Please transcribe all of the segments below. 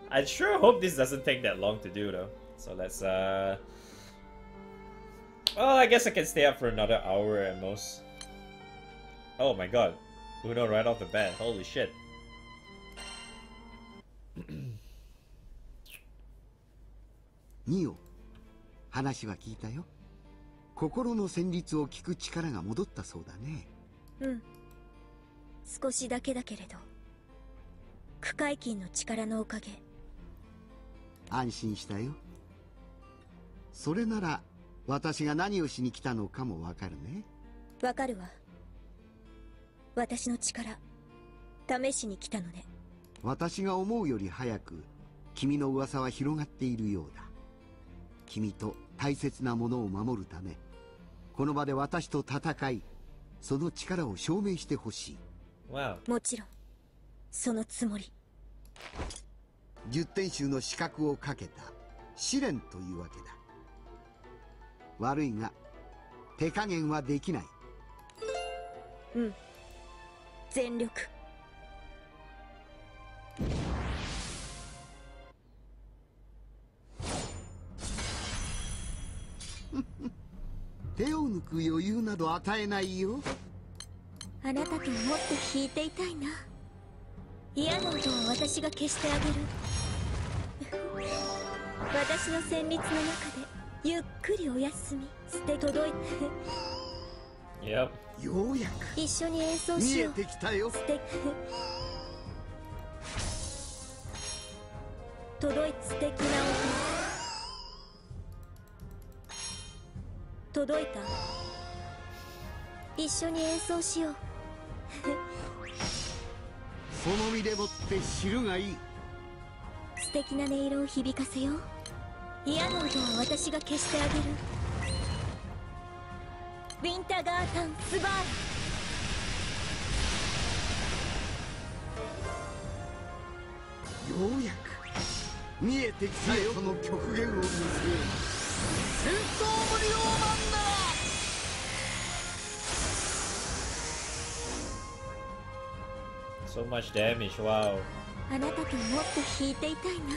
I sure hope this doesn't take that long to do though. So let's well, I guess I can stay up for another hour at most. Oh my god. Uno right off the bat. Holy shit. ニオ、話は聞いたよ。心の旋律を聞く力が戻ったそうだね。 うん。少しだけだけれど、区海金の力のおかげ。 安心したよ。それなら私が何をしに来たのかもわかるね。 わかるわ。私の力試しに来たのね。 私が思うより早く君の噂は広がっているようだ。君と大切なものを守るため、この場で私と戦い、その力を証明してほしい。 もちろんそのつもり。 十天衆の資格をかけた試練というわけだ。悪いが手加減はできない。 うん、全力。 手を抜く余裕など与えないよ。 あなたともっと引いていたいな。嫌な音は私が消してあげる。私の旋律の中でゆっくりお休みして届いて。 ようやく一緒に演奏しよう。 見えてきたよ。 届いて素敵な音。届いた。一緒に演奏しよう。 その身でもって知るがいい。 素敵な音色を響かせよう。嫌な音は私が消してあげる。ウィンターガータンスバーラ。 ようやく見えてきたよ。その極限を見据え、戦闘無料なんだ。 So much damage, wow. あなたともっと弾いていたいな。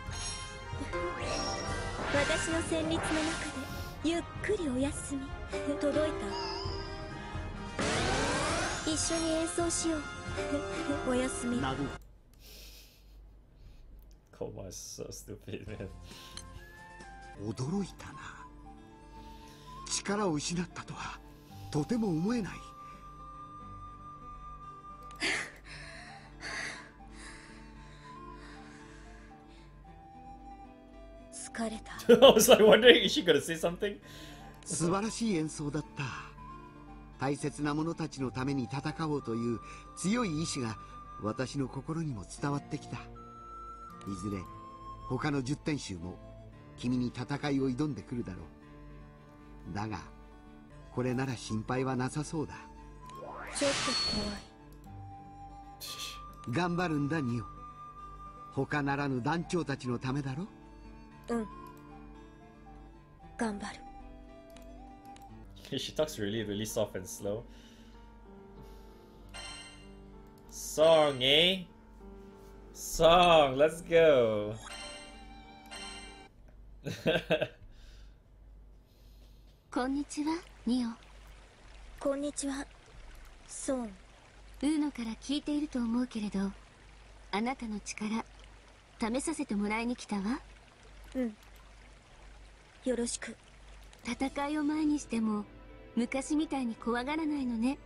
私の旋律の中でゆっくりお休み届いた。一緒に演奏しよう。おやすみ。 Koma is so stupid, man. 驚いたな。力を失ったとはとても思えない。 疲れた。 I was like wondering, is she gonna say something? 素晴らしい演奏だった。大切な者たちのために戦おうという強い意志が私の心にも伝わってきた。いずれ他の十天衆も君に戦いを挑んでくるだろう。だがこれなら心配はなさそうだ。 ちょっと怖い。 頑張るんだニオ。他ならぬ団長たちのためだろ。 うん、頑張る。 She talks really, really soft and slow. Song, eh? Song, let's go. こんにちは、ニオ。 こんにちは、ソン。 ウーノから聞いていると思うけれど、あなたの力試させてもらいに来たわ。 うん、よろしく。 戦いを前にしても昔みたいに怖がらないのね。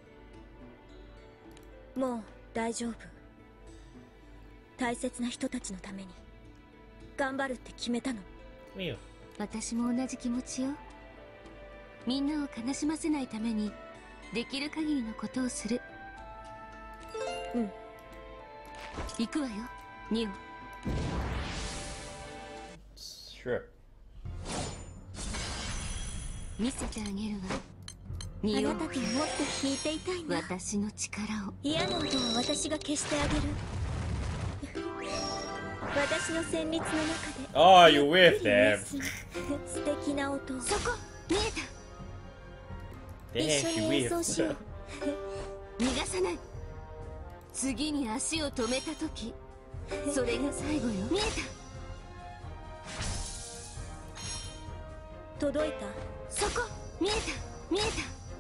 もう大丈夫。大切な人たちのために頑張るって決めたの。 私も同じ気持ちよ。みんなを悲しませないためにできる限りのことをする。 うん、 行くわよ、ニオ。 Sure. 見せてあげるわ。 あなたともっと弾いていたいな。 私の力を。 嫌な音は私が消してあげる。私の旋律の中で。 Oh, you whiffed them. 素敵な音。 そこ見え Damn, た。 一緒 she に演奏しよ whiffed. 逃がさない。次に足を止めた時それが最後よ。見えた。 届いた。 そこ。見えた見え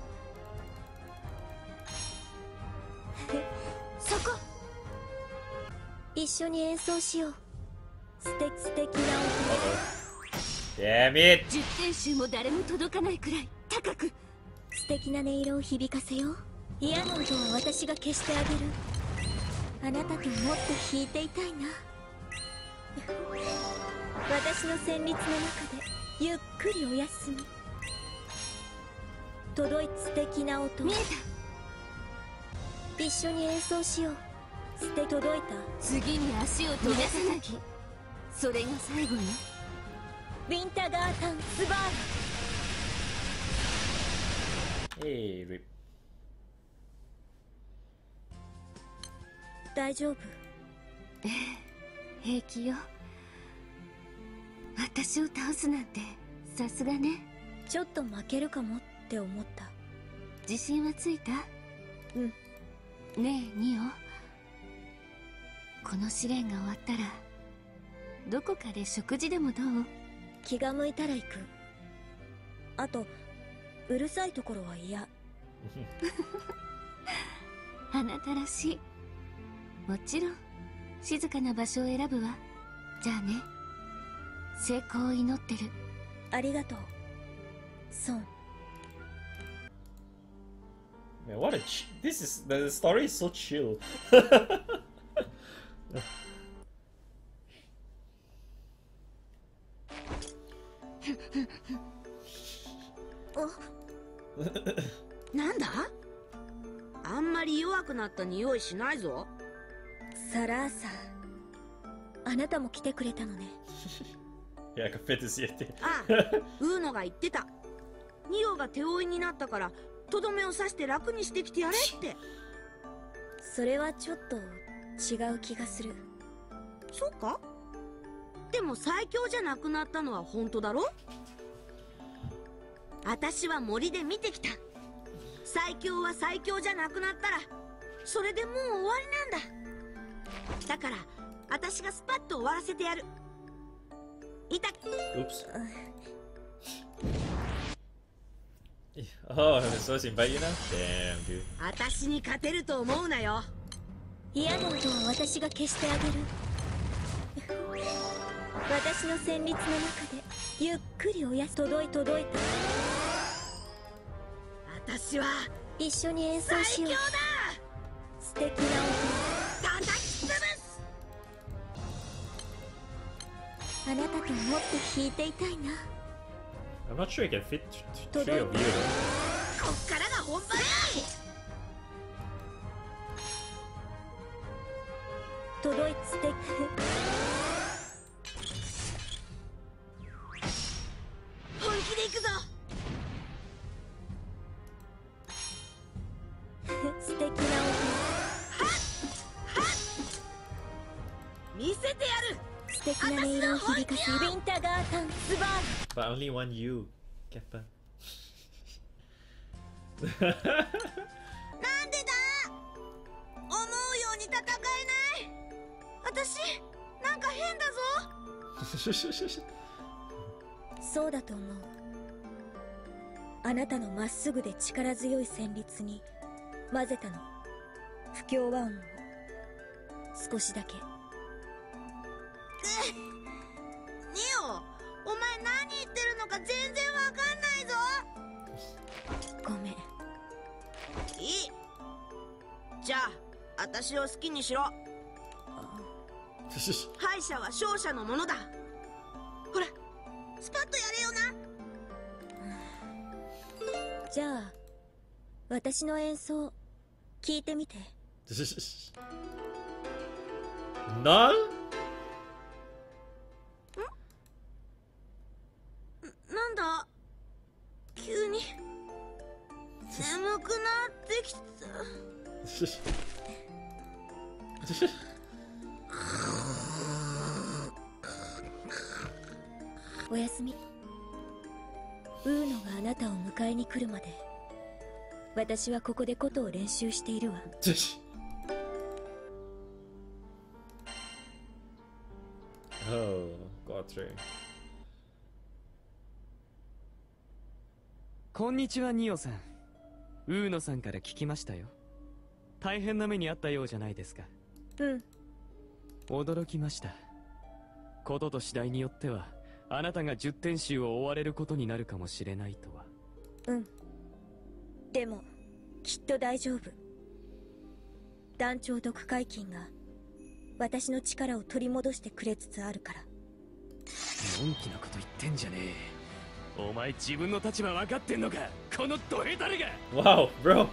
た。そこ。 一緒に演奏しよう。素敵な音。 Damn it! 10点集も誰も届かないくらい高く。 素敵な音色を響かせよう。嫌な音は私が消してあげる。あなたともっと弾いていたいな。私の旋律の中でゆっくりお休み。届いた。素敵な音。 見え一緒に演奏しよう。届いた。 次に足を止めさなき。それが最後よ。 ウィンターガータンスバー Hey, rip. 大丈夫。 平気よ。私を倒すなんてさすがね。 ちょっと負けるかもって思った。 自信はついた？ うん。 ねえニオ、この試練が終わったらどこかで食事でもどう？ 気が向いたら行く。あとうるさいところは嫌。 あなたらしい。もちろん静かな場所を選ぶわ。じゃあね。成功を祈ってる。 ありがとうソン。 Man, what a this is the story is so chill. なんだ？あんまり弱くなった匂いしないぞ。 サラーサ、あなたも来てくれたのね。 Yeah, I can fit this yet. ああ、ウーノが言ってた。ニオが手負いになったからとどめを刺して楽にしてきてやれって。 それはちょっと違う気がする。 そうか？でも最強じゃなくなったのは本当だろ？私は森で見てきた。最強は最強じゃなくなったらそれでもう終わりなんだ。だから私がスパッと終わらせてやる。いた。 Oops. Oh, I'm supposed to invite you now? Damn, dude. 私に勝てると思うなよ。 嫌な音は私が消してあげる。私の旋律の中でゆっくりおやす。届いた。 私は一緒に演奏最強しよう。 だ。 素敵な音。 叩き潰す。 あなたともっと弾いていたいな。 I'm not sure I can fit three of you. こっからが本番だ。 届いた。素敵。 本気で行くぞ。 素敵な音。 見せてやる。 素敵な音色を響かせウィンターガータンスバー。 But only one you, Kappa. なんでだ。思うように戦えない。私なんか変だぞ。 そうだと思う。あなたのまっすぐで力強い旋律に混ぜたの。不協和音を少しだけ。 ニオ、お前何言ってるのか全然わかんないぞ。 ごめん。 いい。じゃあ私を好きにしろ。敗者は勝者のものだ。ほらスパッとやれよな。 じゃあ私の演奏聞いてみて。 None? なんだ急に眠くなってきた。 おやすみ。ウーノがあなたを迎えに来るまで私はここで琴を練習しているわ。 Oh, got through. こんにちは、ニオさん。ウーノさんから聞きましたよ。大変な目にあったようじゃないですか。 うん。 驚きました。ことと次第によっては、あなたが10天衆を追われることになるかもしれないとは。 うん。でも、きっと大丈夫。団長毒解禁が、私の力を取り戻してくれつつあるから。 のんきなこと言ってんじゃねえ。お前自分の立場分かってんのか、このドヘタレが。 Wow, bro.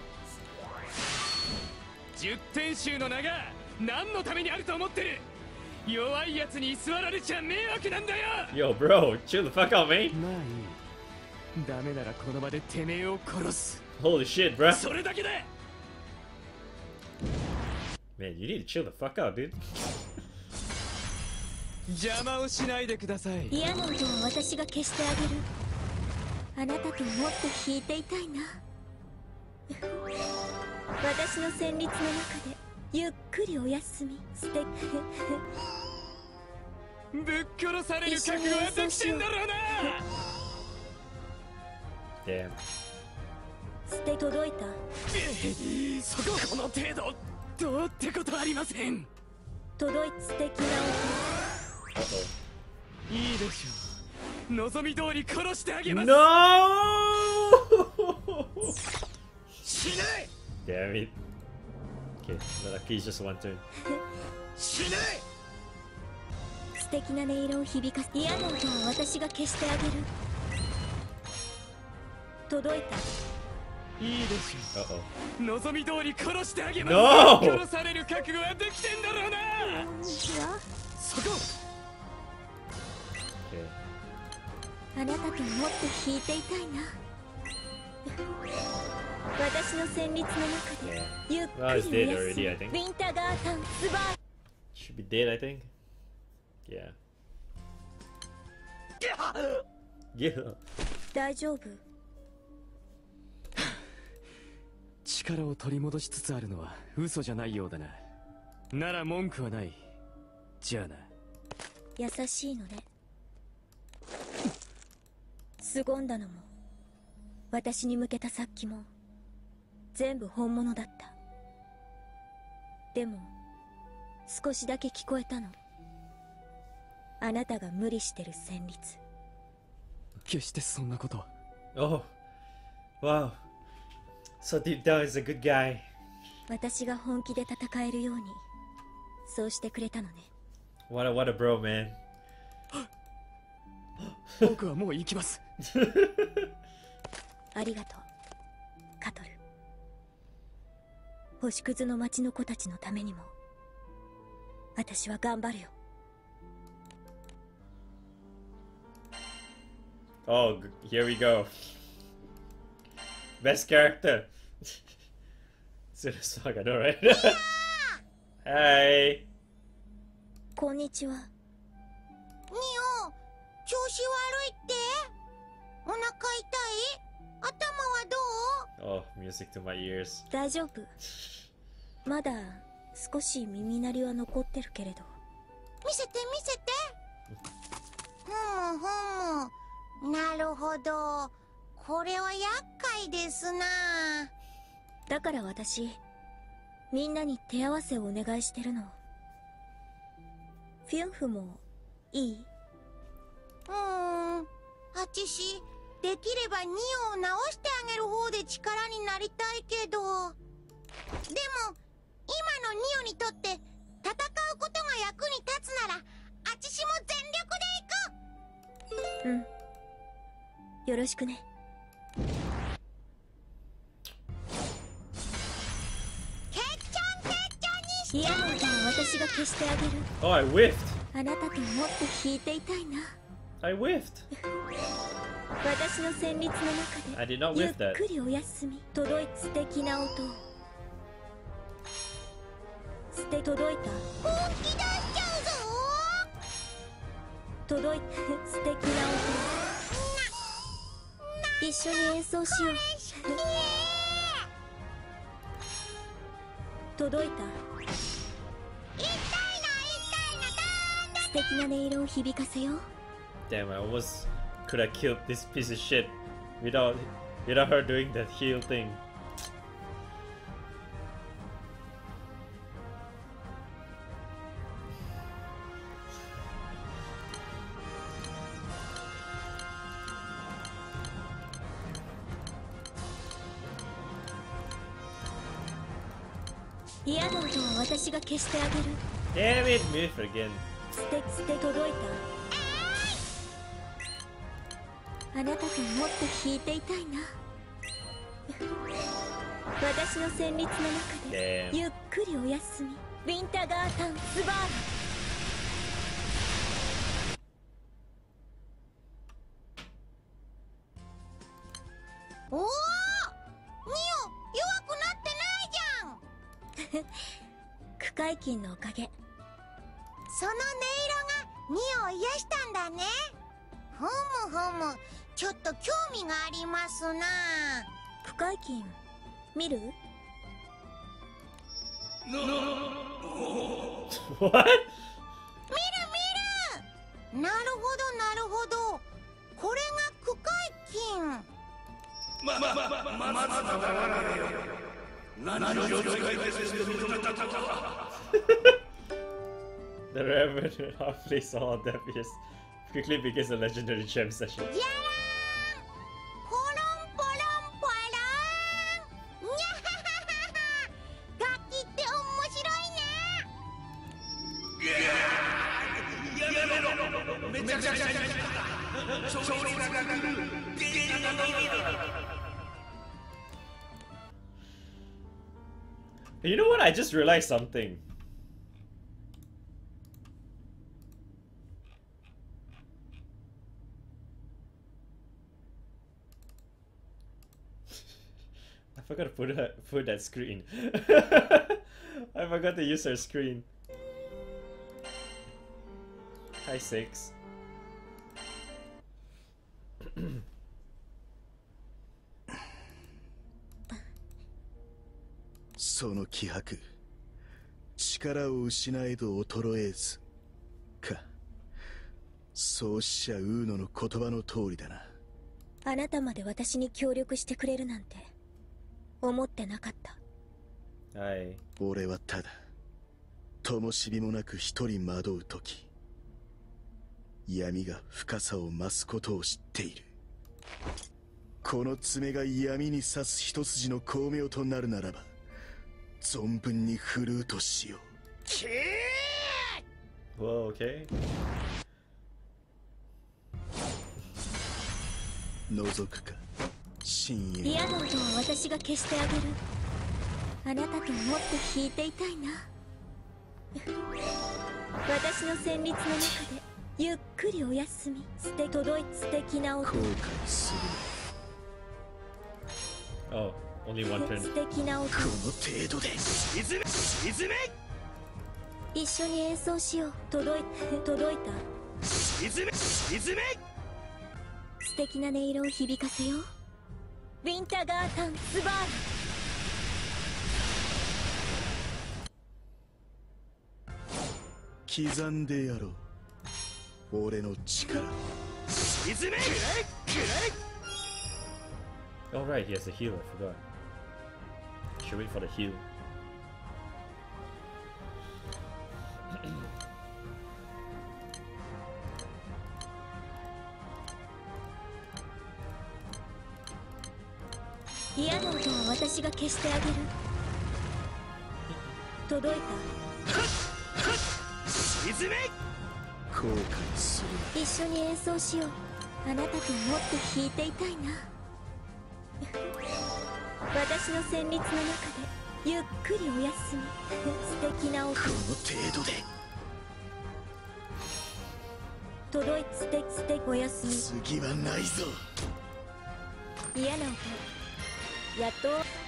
10天衆の名が何のためにあると思ってる。弱いやつに居座られちゃ迷惑なんだよ。 Yo, bro, chill the fuck out, man. まあいい。ダメならこの場でてめえを殺す。 Holy shit, bro. それだけだ。 Man, you need to chill the fuck out, dude. 邪魔をしないでください。 嫌な音は私が消してあげる。あなたともっと弾いていたいな。私の旋律の中でゆっくりお休み。素敵。 ぶっ殺される覚悟はできてんだろうな。 Damn. 素敵。届いた。 そここの程度どうってことありません。 届いた。素敵な Uh-oh. いいでしょう。望み通り殺してあげます。 No! 死ね。 Damn it. Okay, lucky it's just one turn. 死ね。 素敵な音色を響かせ。嫌な音は私が消してあげる。届いた。 いいでしょ Uh-oh. う。望み通り殺してあげます。 No! 殺される覚悟はできてんだろうな。 こんにちは。 そこ。 Okay. あなたともっと弾いていたいな。私の旋律の中でゆっくり Well, he's お dead 休 already, み。 I think. ウィンターガータンスバー。 Should be dead, I think. Yeah. Yeah. 大丈夫。 力を取り戻しつつあるのは嘘じゃないようだな。なら文句はない。じゃあな。 優しいのね。凄んだのも私に向けた殺気も全部本物だった。でも少しだけ聞こえたの。あなたが無理してる旋律。 決してそんなことは。 Oh. Wow. So deep down, he's a good guy. 私が本気で戦えるようにそうしてくれたのね。 What a bro, man. 僕はもう行きます。 ありがとうカトル。星屑の町の子たちのためにも私は頑張るよ。 Oh, here we go. Best character. Soon as fuck, I know, right? Hi. こんにちは。 ニオ、調子悪いって？お腹痛い？頭はどう？ Oh, music to my ears. 大丈夫。まだ少し耳鳴りは残ってるけれど。 見せて見せて。ふむふむ。なるほど。これは厄介ですな。 だから私みんなに手合わせをお願いしてるの。フィンフもいい？ あちしできればニオを治してあげる方で力になりたいけど、でも今のニオにとって戦うことが役に立つならあちしも全力で行く。 うん、よろしくね。嫌な音は私が消してあげる。 Oh, I whiffed. あなたともっと弾いていたいな。 I whiffed. 私の旋律の I 中 did not でゆ whiff っ that. くりお休み。届いた。素敵な音。届いた。 本気出しちゃうぞ。 届いた。素敵な音。一緒に演奏しよう。届いた。 痛いな痛いな、どんだ素敵な音色を響かせよう。 Damn, I almost could have killed this piece of shit without her doing that heal thing. 嫌な音は私が消してあげる。 Damn it, Myth again. 捨て届いた。あなたともっと弾いていたいな。私の旋律の中で Damn. ゆっくりお休み。ウィンターガータンスバーラ。 おお、ミオ、弱くなってないじゃん。 区海金のおかげ。 その音色がミオを癒したんだね。ふむふむ、ちょっと興味がありますな。 区海金見る？ What? 見る。なるほど。これが区海金。 The Reverend halfway saw all that because quickly begins a legendary gem session. じゃらーん。ポロンポロンポローン。にゃはははは。楽器って面白いね。 You know what? I just realized something. I forgot to put that screen. I forgot to use her screen. Hi, Six. その気迫、力を失えど衰えずか。そうしちゃウーノの言葉の通りだな。 あなたまで私に協力してくれるなんて思ってなかった。 はい。 俺はただ灯火もなく一人惑う時、闇が深さを増すことを知っている。この爪が闇に刺す一筋の光明となるならば、存分に振るうとしよう。 Whoa, okay. 覗くか、深淵。 嫌な音は私が消してあげる。あなたともっと弾いていたいな。私の旋律の中でゆっくりお休み。素敵な音。 後悔する。 Oh, only one turn. 素敵な音。 この程度で沈め。 一緒に演奏しよう。届いた。 沈め。 素敵な音色を響かせよう。ウィンターガータンスバーラ。 刻んでやろう、俺の力。沈め。 Oh right, he has a heal, I forgot. Should wait for the heal. 嫌な音は私が消してあげる。届い沈め。後悔する。 た。一緒に演奏しよう。あなたともっと弾いていたいな。私の旋律の中でゆっくりお休み。素敵な音。 この程度で届いてお休み。 次はないぞ。 嫌な音。やっと。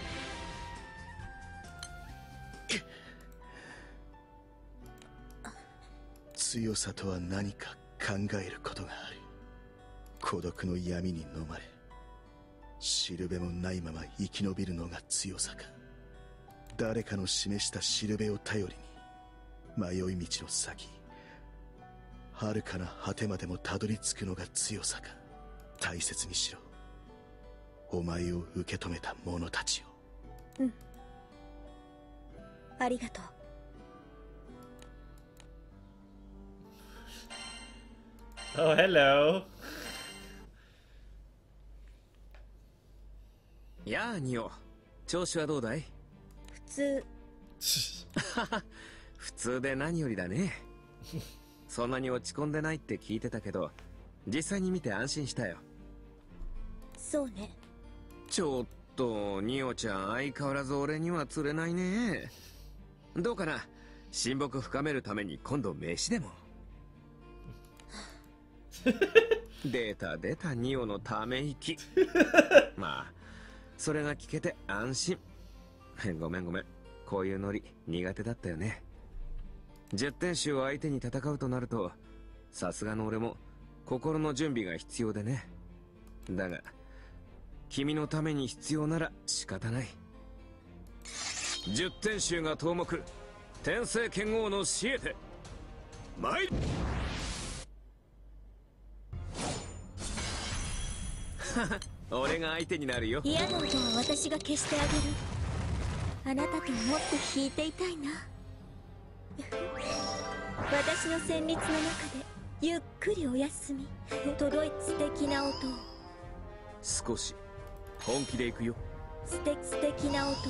強さとは何か考えることがある。孤独の闇に飲まれ、しるべもないまま生き延びるのが強さか。誰かの示したしるべを頼りに迷い道の先、 遥かな果てまでもたどり着くのが強さか。大切にしろ、お前を受け止めた者たちを。 うん、ありがとう。 Oh, hello. やあニオ、調子はどうだい？ 普通。 普通で何よりだね。そんなに落ち込んでないって聞いてたけど、実際に見て安心したよ。 そうね。 ちょっとニオちゃん、相変わらず俺には釣れないね。どうかな、親睦深めるために今度飯でも。出た出た、ニオのため息。まあそれが聞けて安心。ごめんごめん、こういうノリ苦手だったよね。10点集を相手に戦うとなると、さすがの俺も心の準備が必要でね。だが君のために必要なら仕方ない。10点集が頭目、天聖剣王のシエテ、参る。俺が相手になるよ。 嫌な音は私が消してあげる。あなたともっと弾いていたいな。私の旋律の中でゆっくりお休み。届い素敵な音を。 少し本気でいくよ。 素敵な音を。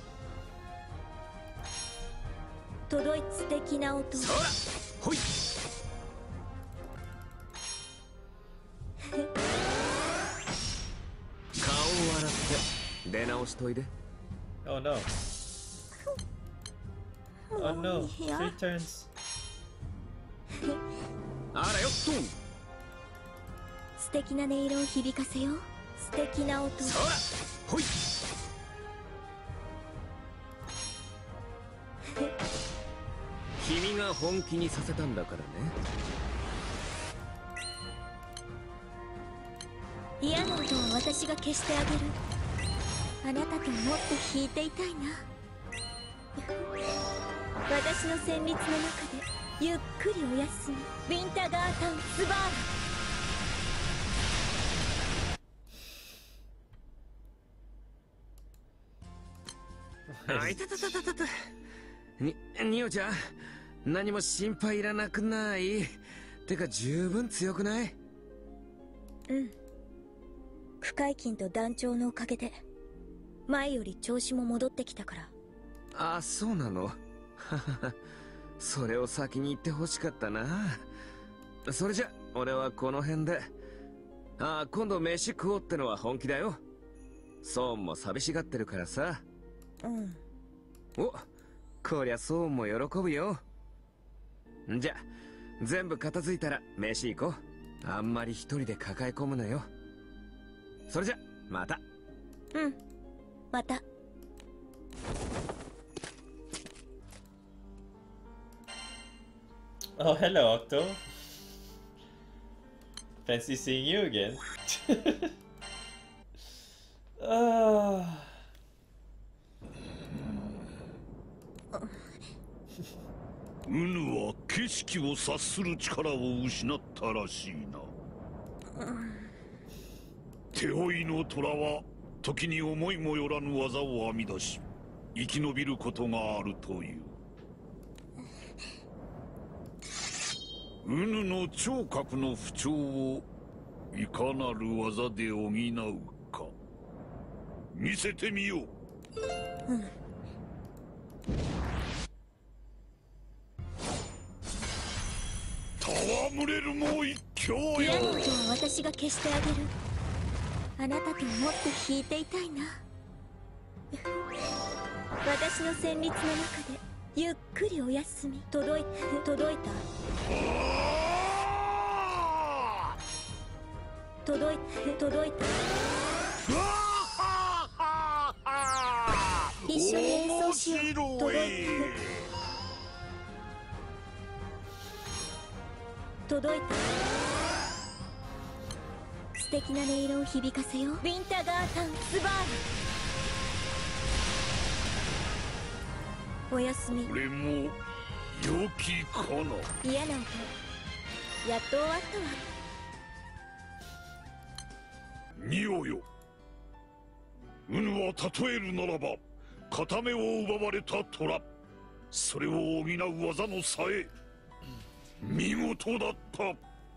届い素敵な音を。 そらほい。顔を洗って出直しといで。 Oh no. Oh no. 3 turns. あらよっと。 素敵な音色を響かせよう。素敵な音。 そらほい。君が本気にさせたんだからね。 嫌な音は私が消してあげる。あなたともっと弾いていたいな。私の旋律の中でゆっくりお休み。ウィンターガータンスバーあいたたたたたた。ニオちゃん、何も心配いらなくない？てか十分強くない？ うん。区海金と団長のおかげで前より調子も戻ってきたから。 あ、そうなの。それを先に言ってほしかったな。それじゃ俺はこの辺で。あ、今度飯食おうってのは本気だよ。ソーンも寂しがってるからさ。 うん。 お、こりゃソーンも喜ぶよ。じゃ全部片付いたら飯行こう。あんまり一人で抱え込むのよ。それじゃまた。 うん、また。 Oh, hello, Octo. Fancy seeing you again. ウヌは景色を察する力を失ったらしいな。手負いの虎は時に思いもよらぬ技を編み出し生き延びることがあるという。ウヌの聴覚の不調をいかなる技で補うか見せてみよう。 うん。 戯れるも一興よ。 嫌な音は私が消してあげる。あなたともっと弾いていたいな。私の旋律の中でゆっくりお休み。届いた。届いた。一緒に演奏しよう。届いた。素敵な音色を響かせよう。ウィンターガータンスバール。おやすみ。 これも良きかな。 嫌な音やっと終わったわ。 ニオよ、ウヌは例えるならば片目を奪われた虎、それを補う技のさえ見事だった。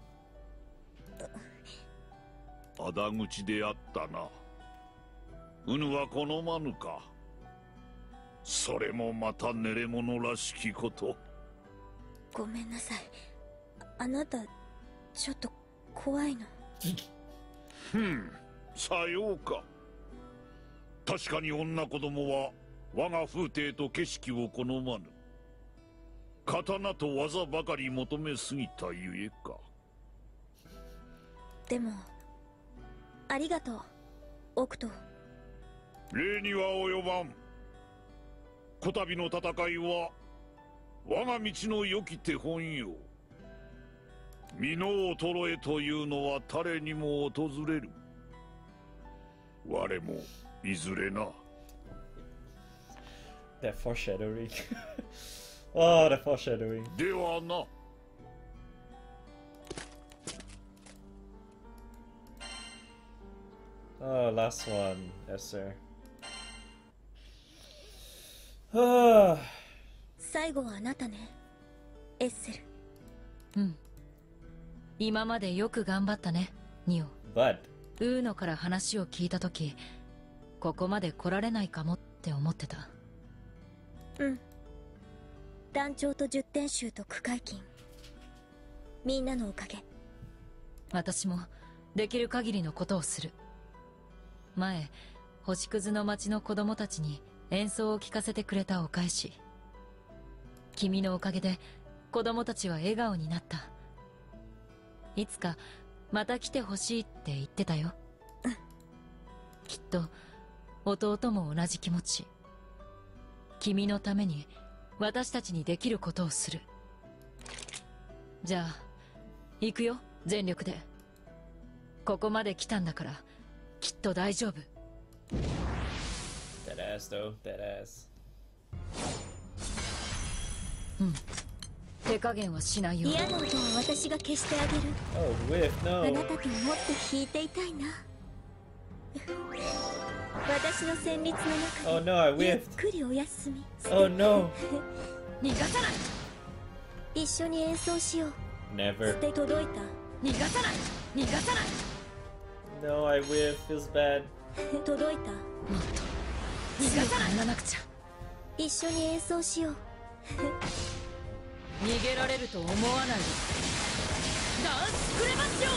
仇口であったな。ウヌは好まぬか。それもまた寝れ者らしきこと。 ごめんなさい。あなたちょっと怖いの。 さようか。確かに女子供は我が風景と景色を好まぬ。刀と技ばかり求めすぎたゆえか。 でもありがとう、オクト。 礼には及ばん。こたびの戦いは我が道の良き手本よ。身の衰えというのは誰にも訪れる。我もいずれな。 That foreshadowing. Oh, the foreshadowing. ではな。 Oh, last one. Yes, sir. Ah. 最後はあなたね、エッセル。 うん。今までよく頑張ったね、ニオ。 But ウーノから話を聞いたとき、ここまで来られないかもって思ってた。 うん。団長と十天衆と区会金、みんなのおかげ。 私もできる限りのことをする。前、星屑の町の子供たちに演奏を聴かせてくれたお返し。君のおかげで子供たちは笑顔になった。いつかまた来てほしいって言ってたよ。きっと弟も同じ気持ち。君のために私たちにできることをする。じゃあ行くよ、全力で。ここまで来たんだからきっと大丈夫。 that ass though. That ass. うん。手加減はしないよ。 嫌な音は私が消してあげる。 Oh, whiff, あ no. なたともっと弾いていたいな。私の旋律の Oh 中 no, I でゆっ whiffed. くりお休み。 Oh no. 逃がさない。 一緒に演奏しよう。 Never. で届いた。 逃がさない。逃がさない。 No, I whiff. Feels bad. 届いた。 もっと逃がさない。ならなくちゃ。 一緒に演奏しよう。 逃げられると思わないで。ダンスクレマッション。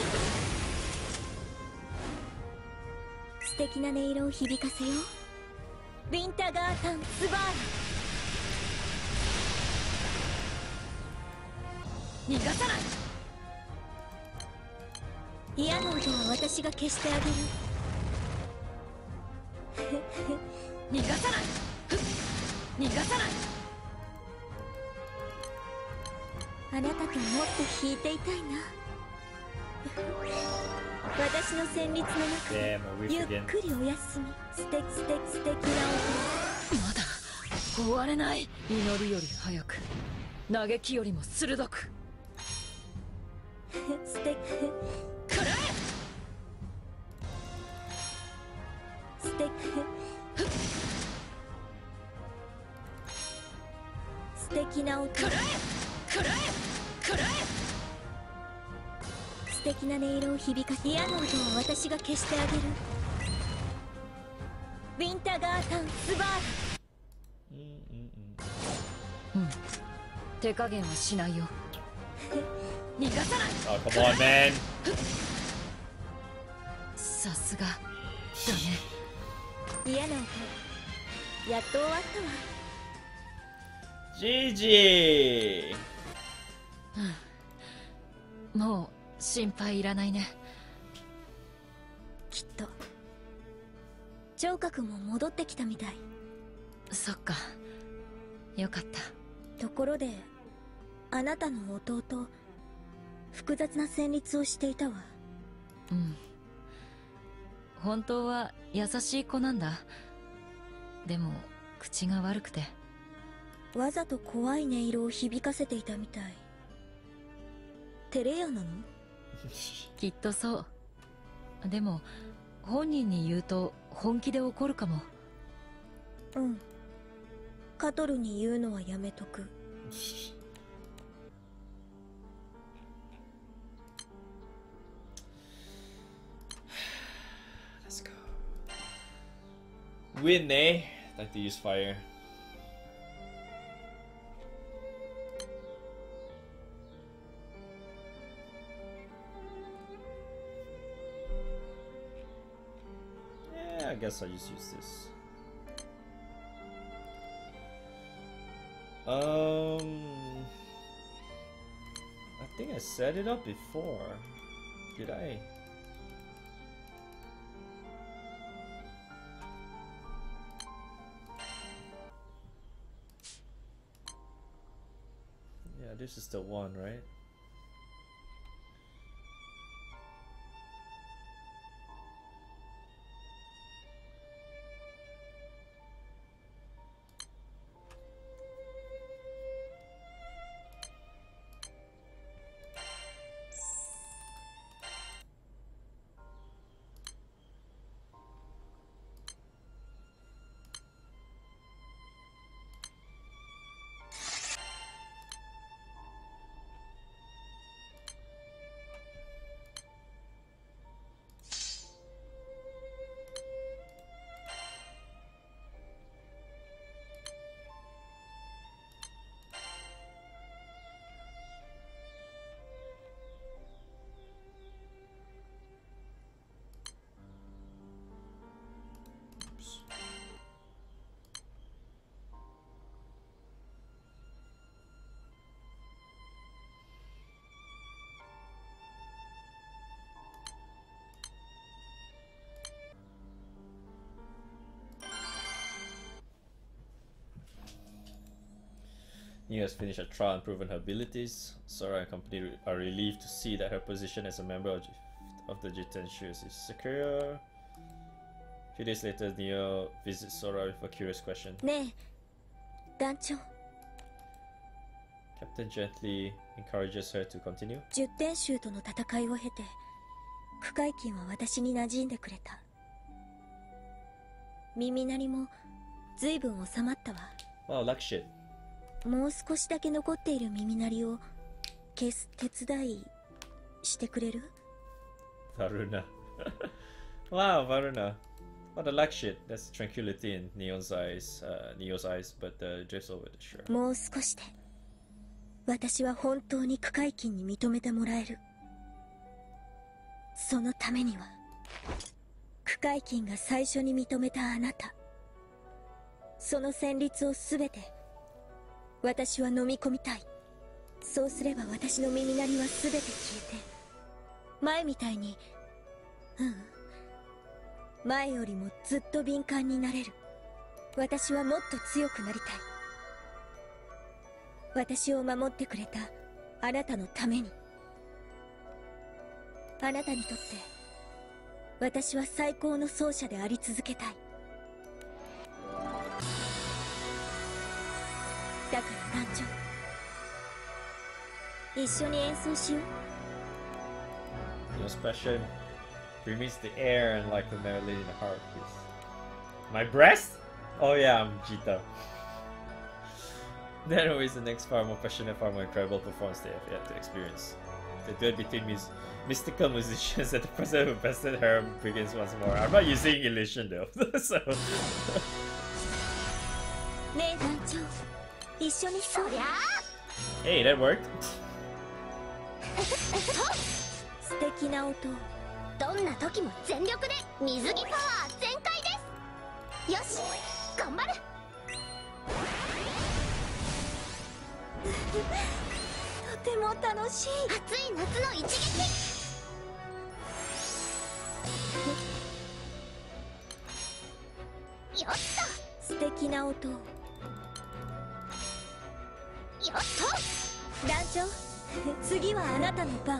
素敵な音色を響かせよう。ウィンターガータンスバー逃がさない。 ラ。嫌な音は私が消してあげる。 逃がさない。逃がさない。 あなたともっと弾いていたいな。私の旋律の中 Damn, で I whiff ゆっ again. くりお休み。素敵なまだ終われない。祈るより早く、嘆きよりも鋭く。 音。素敵。 くらえ。 素敵。素敵な音。 くらえ。くらえ。くらえ。 素敵な音色を響かせ。嫌な音は私が消してあげる。ウィンターガータンスバーラ。 うん。手加減はしないよ。逃がさない。 Oh, come on, man. さすがだね。 嫌な音やっと終わったわ。 GG. もう心配いらないね。 きっと聴覚も戻ってきたみたい。 そっか、よかった。 ところであなたの弟複雑な旋律をしていたわ。 うん。本当は優しい子なんだ。でも口が悪くて。 わざと怖い音色を響かせていたみたい。 照れ屋なの？ きっとそう。でも本人に言うと本気で怒るかも。 うん。カトルに言うのはやめとく。 Let's go. Win, eh? Like to use fire. Yeah, I guess I'll just use this. I think I set it up before. Did I? Yeah, this is the one, right? Nia has finished her trial and proven her abilities. Sora and company are relieved to see that her position as a member of the Jitenshu is secure. A few days later, Nia visits Sora with a curious question. ねえ、団長。 Captain gently encourages her to continue. 十天衆との戦いを経て、区海金は私に馴染んでくれた。耳鳴りも随分収まったわ。 Wow, luck shit. もう少しだけ残っている耳鳴りを消す手伝いしてくれる？ Varuna. Wow, Varuna. What a luck shit. That's tranquility in Neo's eyes, but drifts over the shore. もう少しで私は本当に区海金に認めてもらえる。そのためには区海金が最初に認めたあなた、その旋律をすべて私は飲み込みたい。そうすれば私の耳鳴りはすべて消えて、前みたいに、前よりもずっと敏感になれる。私はもっと強くなりたい。私を守ってくれたあなたのために。あなたにとって私は最高の奏者であり続けたい。だから団長、一緒に演奏しよう。 Neo's passion permeates the air and like a melody in the heart. My breast? Oh yeah, I'm Jita. Then always the next far more passionate, far more incredible performance they have yet to experience. The duet between mystical musicians and the person who bested her begins once more. I'm not using Elysian though, so... ねえ団長、一緒にそりゃ。 Hey, that worked. 素敵な音。 どんな時も全力で水着パワー全開です。よし、頑張る。 とても楽しい。 暑い夏の一撃。よっと。 素敵な音。よっと。 団長、次はあなたの番。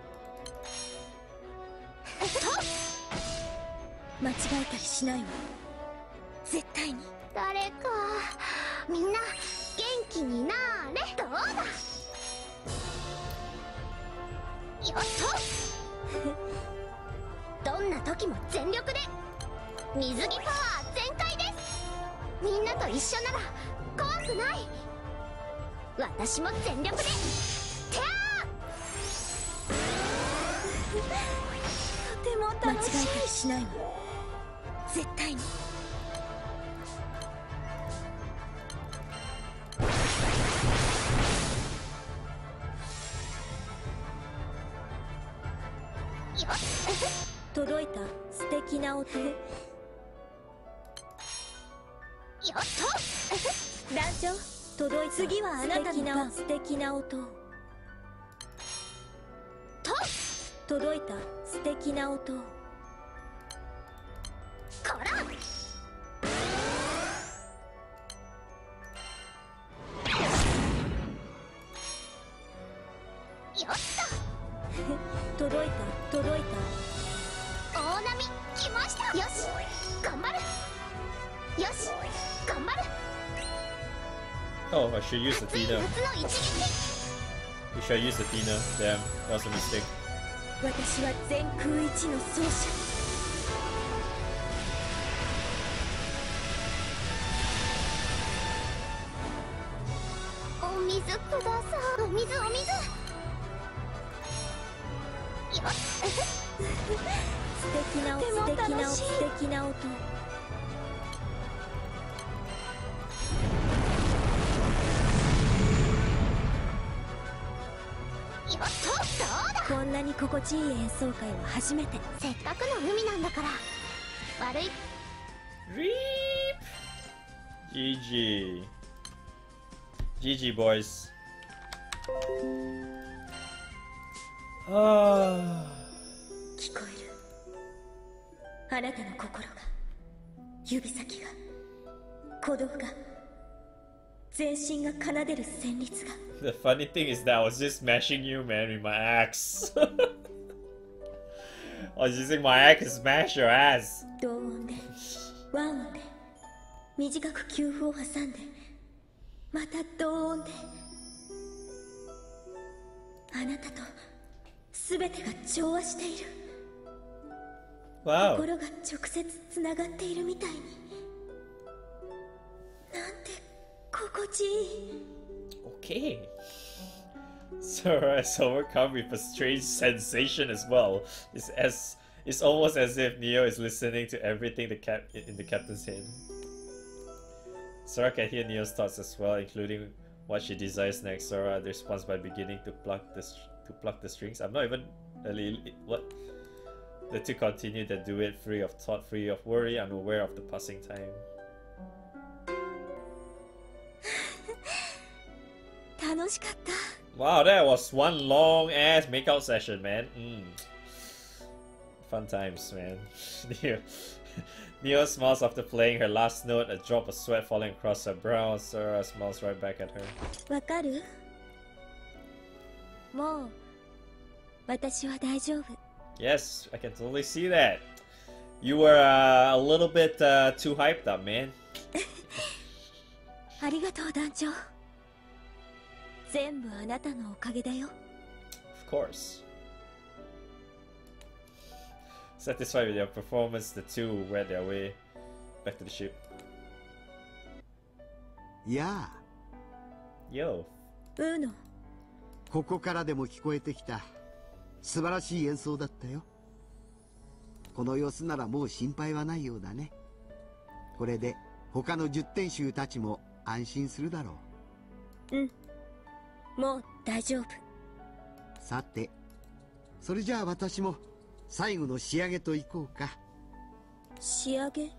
間違えたりしないわ。絶対に。 誰かみんな元気になーれ。どうだ。 よっとどんな時も全力で水着パワー全開です。みんなと一緒なら怖くない。私も全力でてゃとても間違楽しいえたりしないわ、絶対に。届いた素敵な音。 よっ団長、届いた。次はあなたの番。素敵な音。届いた素敵な音。 こらよっ届いた届いた。 と大波来ました。よし頑張る。よし頑張る。 Oh, I should use Athena. 夏の一撃。 You should use Athena. Damn, that was a mistake. 私は全空一の奏者。 お水ください。お水お水。よっ素敵な音、素敵な音、素敵な音。 よっとどうだ。 こんなに心地いい演奏会は初めて。 せっかくの海なんだから。悪い。 GG. GG, boys. 聞こえる。あなたの心が、指先が、鼓動が、全身が奏でる旋律が。 The funny thing is that I was just smashing you, man, with my axe. I was using my axe to smash your ass. 同音で、和音で、短く休符を挟んで、また同音で。あなたと全てが調和している。 Wow. 心が直接つながっているみたいに。なんて心地いい。 Okay. Sora is overcome with a strange sensation as well. It's almost as if Neo is listening to everything in the captain's head. Sora can hear Neo's thoughts as well, including what she desires next. Sora responds by beginning to pluck the strings. I'm not even really what. The two continue their duet, free of thought, free of worry, unaware of the passing time. 楽しかった。 Wow, that was one long ass makeout session, man. Fun times, man. Neo smiles after playing her last note, a drop of sweat falling across her brow. Sora smiles right back at her. わかる？もう私は大丈夫。 Yes, I can totally see that. You were a little bit too hyped up, man. ありがとう団長。全部あなたのおかげだよ。 Of course. Satisfied with their performance, the two went their way back to the ship. やあ、 Yo. ウーノ。 ここからでも聞こえてきた素晴らしい演奏だったよ。この様子ならもう心配はないようだね。これで他の10点衆たちも安心するだろう。 うん、もう大丈夫。 さて、それじゃあ私も最後の仕上げといこうか。 仕上げ？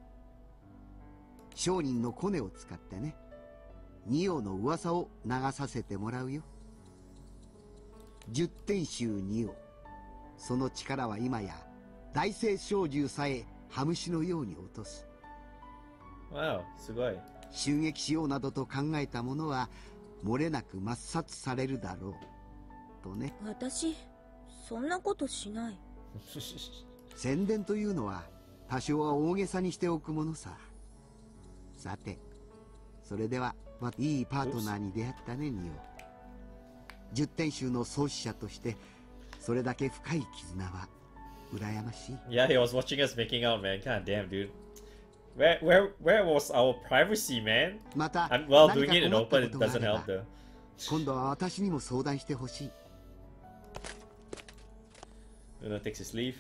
商人のコネを使ってね、ニオの噂を流させてもらうよ。10点衆ニオ、その力は今や大聖小獣さえ羽虫のように落とす。 Wow, すごい。 襲撃しようなどと考えた者は漏れなく抹殺されるだろうとね。 私そんなことしない。 宣伝というのは多少は大げさにしておくものさ。さて、それではいいパートナーに出会ったね、ニオ。10点衆の創始者としてそれだけ深い絆は羨ましい。 Yeah, he was watching us making out, man. God damn, dude. Where was our privacy, man? また Well, 何 doing か it in 困った open こ it とがあ doesn't れ help ば though. 今度は私にも相談してほしい。 Luna takes his leave.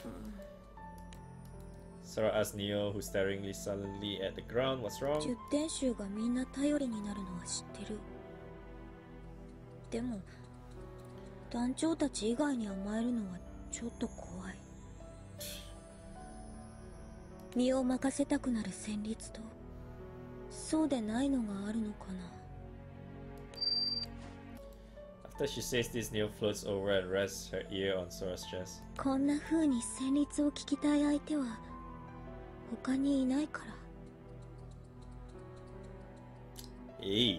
Sora asks Neo, who's staring sullenly at the ground, what's wrong? 10点衆がみんな頼りになるのは知ってる。でも団長たち以外に甘えるのはちょっと怖い。身を任せたくなる旋律とそうでないのがあるのかな。 After she says this, Neo floats over and rests her ear on Sora's chest. こんな風に旋律を聞きたい相手は他にいないから。 Hey.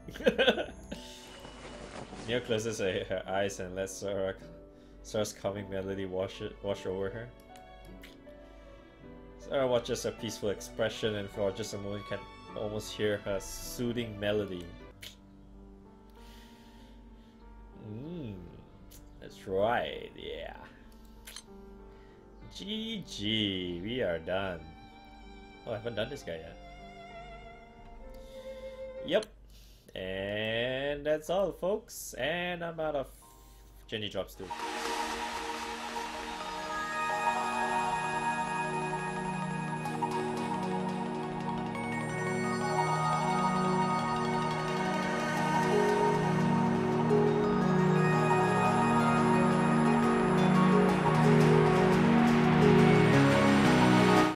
Neo closes her eyes and lets Sora's calming melody wash over her. Sora watches her peaceful expression and for just a moment can almost hear her soothing melody. That's right, yeah. GG, we are done. Oh, I haven't done this guy yet. Yep. And that's all, folks. And I'm out of Jenny drops too.